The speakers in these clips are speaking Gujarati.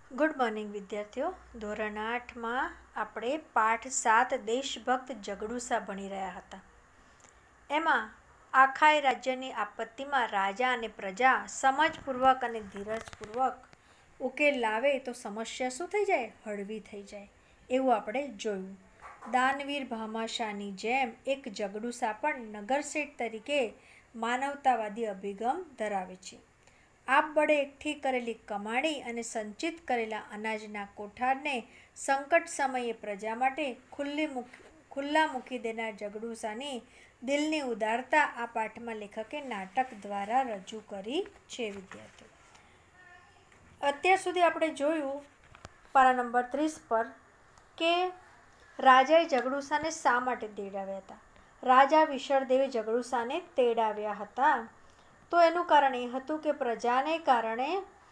ગુડ મોર્નિંગ વિદ્યાર્થીઓ. ધોરણ 8માં આપણે પાઠ 7 દેશભક્ત જગડુસા ભણી રહ્યા હતા. એમાં આખાય રાજ્યની આપત્તિમાં રાજા અને પ્રજા સમજપૂર્વક અને ધીરજપૂર્વક ઉકેલ લાવે તો સમસ્યા શું થઈ જાય? હળવી થઈ જાય. એવું આપણે જોયું. દાનવીર ભામાશાની જેમ એક જગડુસા પણ નગરશેઠ તરીકે માનવતાવાદી અભિગમ ધરાવે છે. આપબળે એકઠી કરેલી કમાણી અને સંચિત કરેલા અનાજના કોઠારને સંકટ સમયે પ્રજા માટે ખુલ્લા મૂકી દેનાર જગડુસાની દિલની ઉદારતા આ પાઠમાં લેખકે નાટક દ્વારા રજૂ કરી છે. વિદ્યાર્થીઓ, અત્યાર સુધી આપણે જોયું પાના નંબર 30 પર કે રાજાએ જગડુસાને શા માટે તેડાવ્યા હતા. રાજા વિશળદેવે જગડુસાને તેડાવ્યા હતા તો એનું કારણ એ હતું કે પ્રજાને કારણે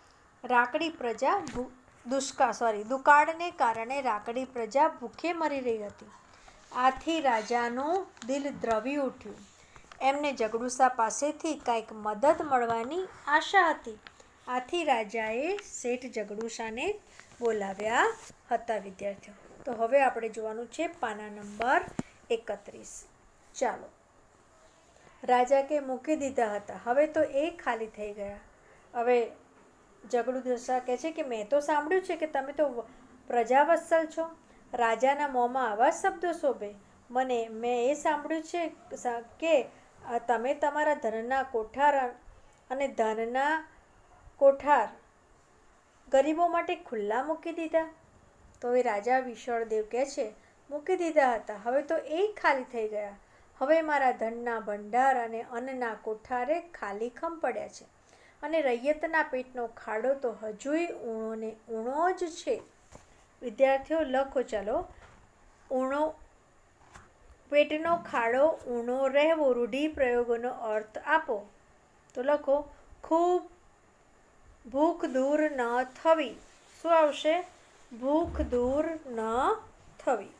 દુકાળને કારણે રાકડી પ્રજા ભૂખે મરી રહી હતી. આથી રાજાનું દિલ દ્રવી ઉઠ્યું. એમને જગડુસા પાસેથી કાંઈક મદદ મળવાની આશા હતી. આથી રાજાએ શેઠ જગડુસાને બોલાવ્યા હતા. વિદ્યાર્થીઓ, તો હવે આપણે જોવાનું છે પાના નંબર 31. ચાલો. રાજા કે મૂકી દીધા હતા, હવે તો એ ખાલી થઈ ગયા. હવે જગડુસા કહે છે કે મેં તો સાંભળ્યું છે કે તમે તો પ્રજાવત્સલ છો. રાજાના મોંમાં આવા શબ્દો શોભે. મેં એ સાંભળ્યું છે કે તમે તમારા ધનના કોઠાર ગરીબો માટે ખુલ્લા મૂકી દીધા. તો એ રાજા વિશળદેવ કહે છે મૂકી દીધા હતા, હવે તો એ ખાલી થઈ ગયા. હવે મારા ધનના ભંડાર અને અન્નના કોઠારે ખાલીખમ પડ્યા છે અને રૈયતના પેટનો ખાડો તો હજુય ઊણો ને ઊણો જ છે. વિદ્યાર્થીઓ લખો. ચાલો. પેટનો ખાડો ઊણો રહેવો. રૂઢિપ્રયોગોનો અર્થ આપો. તો લખો ખૂબ ભૂખ દૂર ન થવી. શું આવશે? ભૂખ દૂર ન થવી.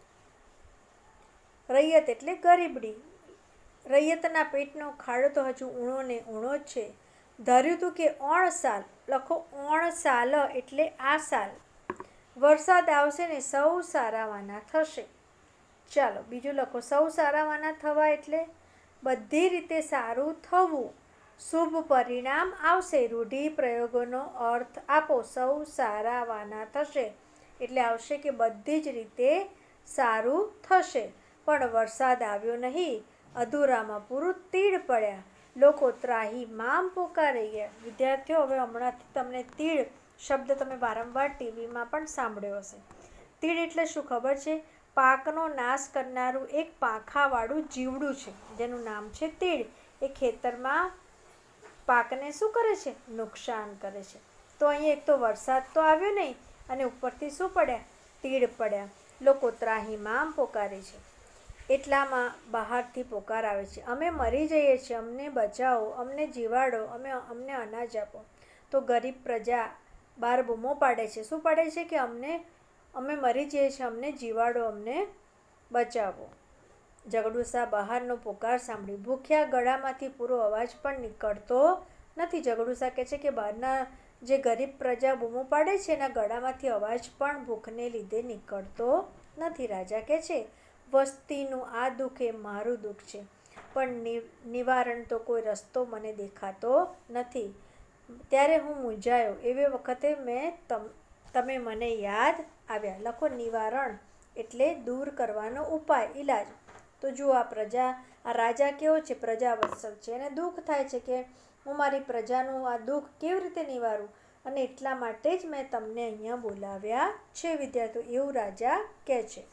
રૈયત એટલે ગરીબડી. રૈયતના પેટનો ખાડો તો હજુ ઊણો ને ઊણો જ છે. ધર્યું તું કે ઓણ સાલ. લખો ઓણ સાલ એટલે આ સાલ વરસાદ આવશે ને સૌ સારાવાના થશે. ચાલો બીજું લખો. સૌ સારાવાના થવા એટલે બધી રીતે સારું થવું, શુભ પરિણામ આવશે. રૂઢિપ્રયોગોનો અર્થ આપો. સૌ સારાવાના થશે એટલે આવશે કે બધી જ રીતે સારું થશે. પણ વરસાદ આવ્યો નહીં, અધૂરામાં પૂરું તીડ પડ્યા, લોકો ત્રાહિમામ પોકારી ગયા. વિદ્યાર્થીઓ, હવે હમણાંથી તમને તીડ શબ્દ તમે વારંવાર ટીવીમાં પણ સાંભળ્યો હશે. તીડ એટલે શું ખબર છે? પાકનો નાશ કરનારું એક પાંખાવાળું જીવડું છે જેનું નામ છે તીડ. એ ખેતરમાં પાકને શું કરે છે? નુકસાન કરે છે. તો અહીં એક તો વરસાદ તો આવ્યો નહીં અને ઉપરથી શું પડ્યા? તીડ પડ્યા. લોકો ત્રાહિમામ પોકારે છે. એટલામાં બહારથી પોકાર આવે છે, અમે મરી જઈએ છીએ, અમને બચાવો, અમને જીવાડો, અમને અનાજ આપો. તો ગરીબ પ્રજા બહાર બૂમો પાડે છે. શું પાડે છે? કે અમે મરી જઈએ છીએ, અમને જીવાડો, અમને બચાવો. જગડુસા બહારનો પોકાર સાંભળી ભૂખ્યા ગળામાંથી પૂરો અવાજ પણ નીકળતો નથી. જગડુસા કહે છે કે બહારના જે ગરીબ પ્રજા બૂમો પાડે છે એના ગળામાંથી અવાજ પણ ભૂખને લીધે નીકળતો નથી. રાજા કહે છે વસ્તીનું આ દુઃખ એ મારું દુઃખ છે, પણ નિવારણ તો કોઈ રસ્તો મને દેખાતો નથી. ત્યારે હું મૂંઝાયો. એવે વખતે તમે મને યાદ આવ્યા. લખો નિવારણ એટલે દૂર કરવાનો ઉપાય, ઈલાજ. તો જુઓ આ રાજા કેવો છે? પ્રજાવત્સલ છે. એને દુઃખ થાય છે કે હું મારી પ્રજાનું આ દુઃખ કેવી રીતે નિવારું, અને એટલા માટે જ મેં તમને અહીંયા બોલાવ્યા છે. વિદ્યાર્થીઓ, એવું રાજા કહે છે.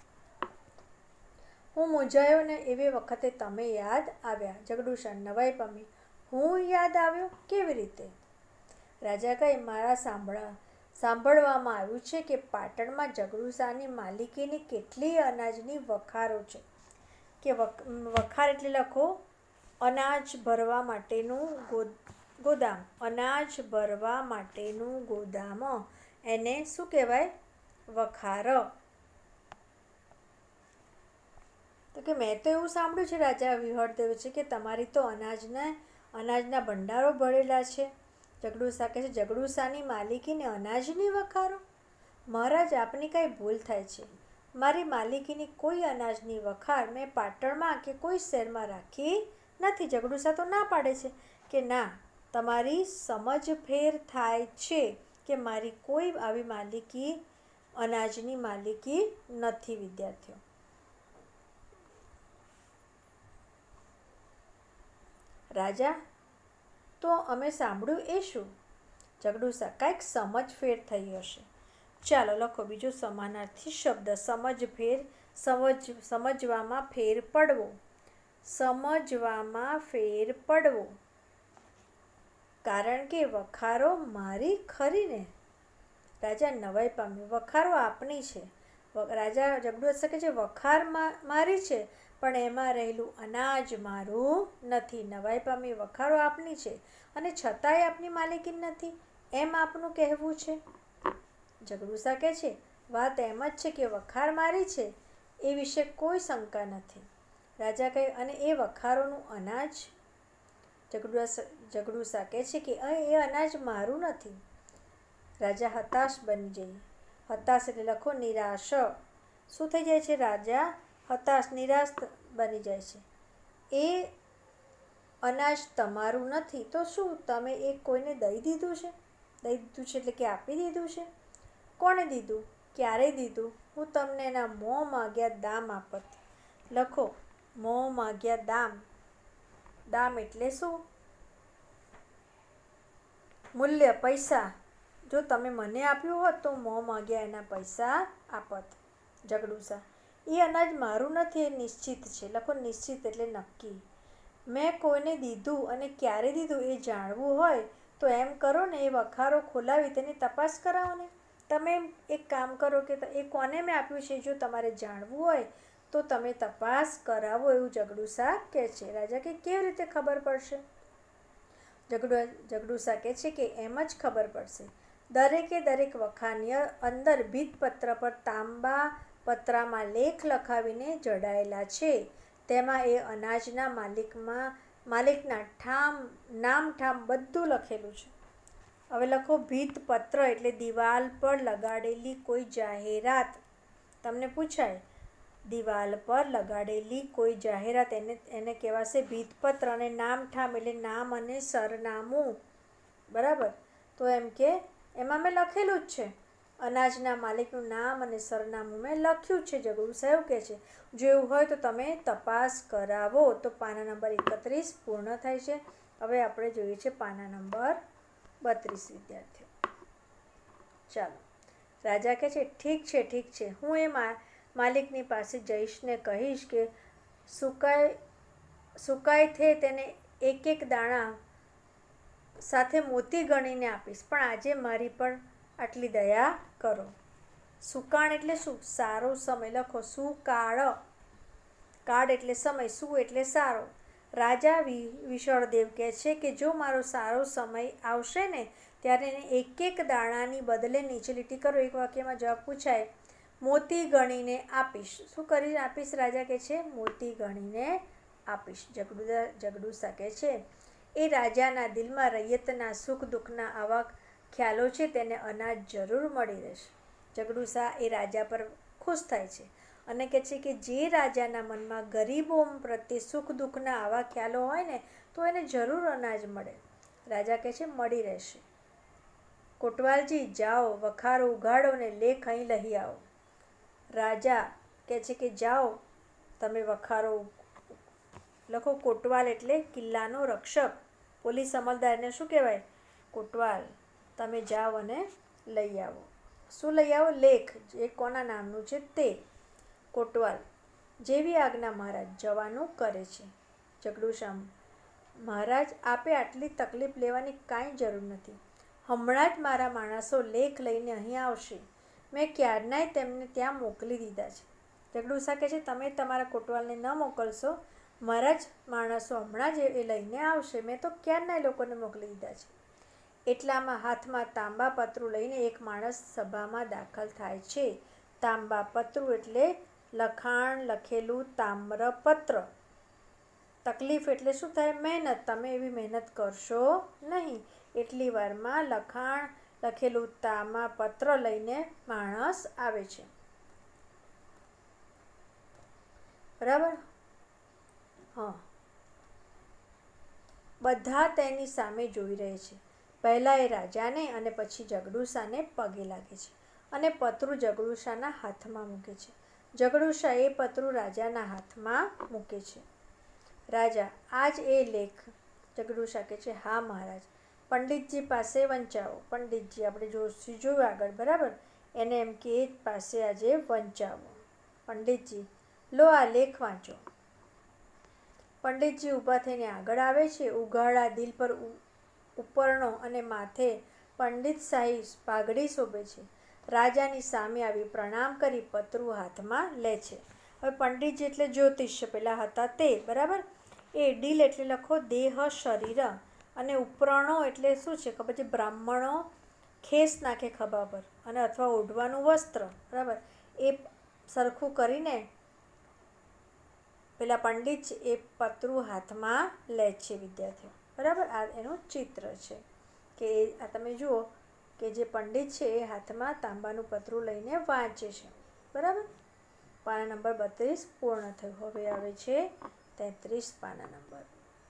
હું મૂંઝાયો ને એવે વખતે તમે યાદ આવ્યા. જગડુસા નવાઈ પામી. હું યાદ આવ્યો? કેવી રીતે? રાજા કહે મારા સાંભળવામાં આવ્યું છે કે પાટણમાં જગડુસાની માલિકીની કેટલી અનાજની વખારો છે. કે વખાર એટલે લખો અનાજ ભરવા માટેનું ગોદામ. અનાજ ભરવા માટેનું ગોદામ, એને શું કહેવાય? વખાર. તો કે મેં તો એવું સાંભળ્યું છે, રાજા વિહળદેવ છે, કે તમારી તો અનાજના ભંડારો ભરેલા છે. જગડુસા કહે છે, જગડુસાની માલિકીને અનાજની વખારો? મહારાજ, આપની કાંઈ ભૂલ થાય છે. મારી માલિકીની કોઈ અનાજની વખાર મેં પાટણમાં કે કોઈ શહેરમાં રાખી નથી. જગડુસા તો ના પાડે છે કે ના, તમારી સમજ ફેર થાય છે કે મારી કોઈ આવી માલિકી, અનાજની માલિકી નથી. વિદ્યાર્થીઓ, રાજા, તો અમે સાંભળ્યું એ શું? જગડુસા, કાંઈક સમજ ફેર થઈ હશે. ચાલો લખો બીજો સમાનાર્થી શબ્દ, સમજ ફેર. સમજવામાં ફેર પડવો. સમજવામાં ફેર પડવો. કારણ કે વખારો મારી ખરી ને? રાજા નવાઈ પામ્યો. વખારો આપની છે. રાજા જગડુસા કહે છે, વખાર મારી છે, પણ એમાં રહેલું અનાજ મારું નથી. નવાઈ પામી. વખારો આપની છે અને છતાંય આપની માલિકી નથી, એમ આપનું કહેવું છે? જગડુસા કહે છે, વાત એમ જ છે કે વખાર મારી છે, એ વિશે કોઈ શંકા નથી. રાજા કહે, અને એ વખારોનું અનાજ? જગડુસા કહે છે કે એ અનાજ મારું નથી. રાજા હતાશ બની જાય. હતાશ એટલે લખો નિરાશ. શું થઈ જાય છે? રાજા હતાશ, નિરાશ બની જાય છે. એ અનાજ તમારું નથી તો શું તમે એ કોઈને દઈ દીધું છે? દઈ દીધું છે એટલે કે આપી દીધું છે? કોણે દીધું? ક્યારે દીધું? હું તમને એના મોં માગ્યા દામ આપત. લખો મોં માગ્યા દામ. દામ એટલે શું? મૂલ્ય, પૈસા. જો તમે મને આપ્યું હોત તો મોં માગ્યા એના પૈસા આપત. જગડુસા, એ અનાજ મારું નથી, એ નિશ્ચિત છે. લખો નિશ્ચિત એટલે નક્કી. મેં કોઈને દીધું અને ક્યારે દીધું એ જાણવું હોય તો એમ કરો ને, એ વખારો ખોલાવી તેની તપાસ કરાવો ને. તમે એક કામ કરો કે એ કોને મેં આપ્યું છે, જો તમારે જાણવું હોય તો તમે તપાસ કરાવો, એવું જગડુસા કહે છે. રાજા કે કેવી રીતે ખબર પડશે? જગડુસા કહે છે કે એમ જ ખબર પડશે. દરેકે દરેક વખારની અંદર ભીતપત્ર પર તાંબા પત્રામાં લેખ લખાવીને જડાયેલા છે. તેમાં એ અનાજના માલિકના નામ ઠામ બધું લખેલું છે. હવે લખો ભીતપત્ર એટલે દિવાલ પર લગાડેલી કોઈ જાહેરાત. તમને પૂછાય, દિવાલ પર લગાડેલી કોઈ જાહેરાત, એને કહેવાશે ભીતપત્ર. અને નામ ઠામ એટલે નામ અને સરનામું. બરાબર? તો એમ કે એમાં મેં લખેલું જ છે, અનાજના માલિકનું નામ અને સરનામું મેં લખ્યું છે. જગડુસા એવું કહે છે. જો એવું હોય તો તમે તપાસ કરાવો. તો પાના નંબર 31 પૂર્ણ થાય છે. હવે આપણે જોઈએ છે પાના નંબર 32. વિદ્યાર્થીઓ, ચાલો. રાજા કહે છે, ઠીક છે, ઠીક છે. હું એ માલિકની પાસે જઈશ ને કહીશ કે સુકાય થે તેને એક એક દાણા સાથે મોતી ગણીને આપીશ, પણ આજે મારી પર આટલી દયા કરો. સુકાળ એટલે શું? સારો સમય. લખો સુકાળ. કાળ એટલે સમય, સુ એટલે સારો. રાજા વિશળદેવ કહે છે કે જો મારો સારો સમય આવશે ને ત્યારે એને એક એક દાણાની બદલે નીચે લીટી કરો. એક વાક્યમાં જવાબ પૂછાય, મોતી ગણીને આપીશ. શું કરીને આપીશ? રાજા કહે છે મોતી ગણીને આપીશ. જગડુસા કહે છે એ રાજાના દિલમાં રૈયતના સુખ દુઃખના આવા ખ્યાલો છે, તેને અનાજ જરૂર મળી રહેશે. જગડુસા એ રાજા પર ખુશ થાય છે અને કહે છે કે જે રાજાના મનમાં ગરીબો પ્રત્યે સુખ દુઃખના આવા ખ્યાલો હોય ને તો એને જરૂર અનાજ મળે. રાજા કહે છે મળી રહેશે. કોટવાલજી જાઓ, વખારો ઉઘાડો ને લેખ અહીં લઈ આવો. રાજા કહે છે કે જાઓ, તમે વખારો લખો. કોટવાલ એટલે કિલ્લાનો રક્ષક. પોલીસ અમલદારને શું કહેવાય? કોટવાલ. તમે જાઓ અને લઈ આવો. શું લઈ આવો? લેખ. એ કોના નામનું છે તે. કોટવાલ. જેવી આજ્ઞા મહારાજ. જવાનું કરે છે. જગડુસા, મહારાજ આપે આટલી તકલીફ લેવાની કાંઈ જરૂર નથી. હમણાં જ મારા માણસો લેખ લઈને અહીં આવશે. મેં ક્યારનાય તેમને ત્યાં મોકલી દીધા છે. જગડુસા કહે છે તમે તમારા કોટવાલને ન મોકલશો, મારા જ માણસો હમણાં જ એ લઈને આવશે. મેં તો ક્યારનાય લોકોને મોકલી દીધા છે. એટલામાં હાથમાં તાંબા પતરું લઈને એક માણસ સભામાં દાખલ થાય છે. તાંબા પતરું એટલે લખાણ લખેલું તામ્રપત્ર. તકલીફ એટલે શું થાય? મહેનત. તમે એવી મહેનત કરશો નહીં. એટલી વારમાં લખેલું તામપત્ર લઈને માણસ આવે છે. બરાબર. હા, બધા તેની સામે જોઈ રહે છે. પહેલાં એ રાજાને અને પછી જગડુસાને પગે લાગે છે અને પતરું જગડુસાના હાથમાં મૂકે છે. જગડુસા એ પતરું રાજાના હાથમાં મૂકે છે. રાજા, આજ એ લેખ. જગડુસા કહે છે, હા મહારાજ. પંડિતજી પાસે વંચાવો. પંડિતજી આપણે જોયું આગળ, બરાબર. એને એમ કે એ પાસે આજે વંચાવો. પંડિતજી, લો આ લેખ વાંચો. પંડિતજી ઊભા થઈને આગળ આવે છે. ઉઘાડા દિલ પર ઉપરણો અને માથે પંડિતશાહી પાઘડી શોભે છે. રાજાની સામે આવી પ્રણામ કરી પતરું હાથમાં લે છે. હવે પંડિતજી એટલે જ્યોતિષ્ય પેલા હતા તે, બરાબર. એ ડીલ એટલે લખો દેહ, શરીર, અને ઉપરણો એટલે શું છે ખબર છે? બ્રાહ્મણો ખેસ નાખે ખભા પર અને અથવા ઓઢવાનું વસ્ત્ર, બરાબર. એ સરખું કરીને પેલા પંડિત એ પતરું હાથમાં લે છે, વિદ્યાર્થીઓ, બરાબર. આ એનું ચિત્ર છે કે આ તમે જુઓ કે જે પંડિત છે એ હાથમાં તાંબાનું પતરું લઈને વાંચે છે, બરાબર. પાના નંબર 32 પૂર્ણ થયું. હવે આવે છે 33 પાના નંબર.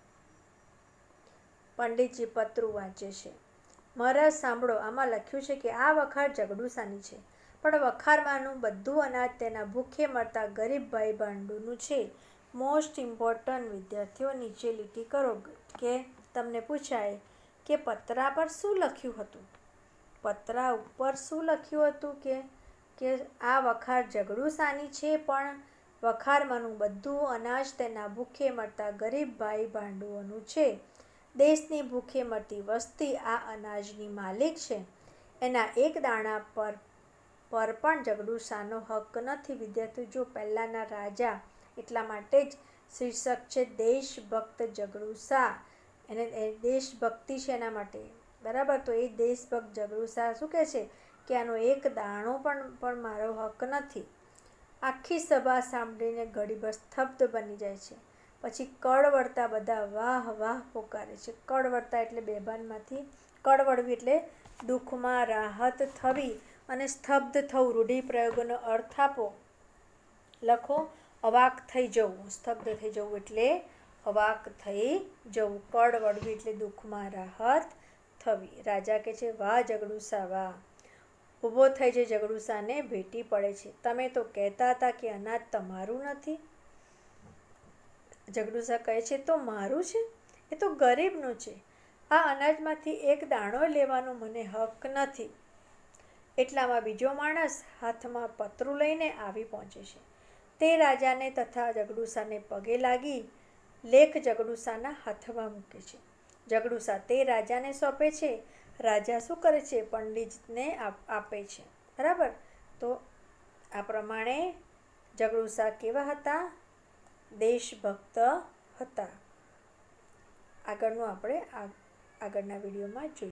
પંડિતજી પતરું વાંચે છે. મહારાજ સાંભળો, આમાં લખ્યું છે કે આ વખાર જગડુસાની છે, પણ વખારમાંનું બધું અનાજ તેના ભૂખે મરતા ગરીબ ભાઈ ભાંડુનું છે. મોસ્ટ ઇમ્પોર્ટન્ટ વિદ્યાર્થીઓ, નીચે લીટી કરો કે તમને પૂછાય કે પતરા પર શું લખ્યું હતું. પતરા ઉપર શું લખ્યું હતું કે આ વખાર જગડુસાની છે, પણ વખારમાંનું બધું અનાજ તેના ભૂખે મરતા ગરીબ ભાઈ ભાંડુઓનું છે. દેશની ભૂખે મરતી વસ્તી આ અનાજની માલિક છે. એના એક દાણા પર પણ જગડુસાનો હક નથી. વિદ્યાર્થીઓ, જો પહેલાંના રાજા, એટલા માટે જ શીર્ષક છે દેશભક્ત જગડુસા. એને દેશભક્તિ છે એના માટે, બરાબર. તો એ દેશભક્ત જગડુસા શું કહે છે કે આનો એક દાણો પણ મારો હક નથી. આખી સભા સાંભળીને ઘડીભર સ્તબ્ધ બની જાય છે. પછી કળવળતા બધા વાહ વાહ પોકારે છે. કળવળતા એટલે બેભાનમાંથી, કળવળવી એટલે દુઃખમાં રાહત થવી અને સ્તબ્ધ થવું. રૂઢિપ્રયોગોનો અર્થ આપો. લખો અવાક થઈ જવું. સ્તબ્ધ થઈ જવું એટલે અવાક થઈ જવું. કળવળવી એટલે દુઃખમાં રાહત થવી. રાજા કહે છે, વાહ જગડુસા વાહ. ઊભો થઈ જે જગડુસાને ભેટી પડે છે. તમે તો કહેતા હતા કે અનાજ તમારું નથી. જગડુસા કહે છે, તો મારું છે, એ તો ગરીબનું છે. આ અનાજમાંથી એક દાણો લેવાનો મને હક નથી. એટલામાં બીજો માણસ હાથમાં પતરું લઈને આવી પહોંચે છે. તે રાજાને તથા જગડુસાને પગે લાગી લેખ જગડુસાના હાથમાં મૂકે છે. જગડુસા તે રાજાને સોંપે છે. રાજા શું કરે છે? પંડિતને આપે છે, બરાબર. તો આ પ્રમાણે જગડુસા કેવા હતા? દેશભક્ત હતા. આગળનું આપણે આગળના વિડીયોમાં જોઈએ.